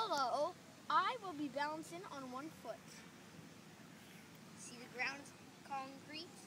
Hello, I will be balancing on one foot. See the ground is concrete?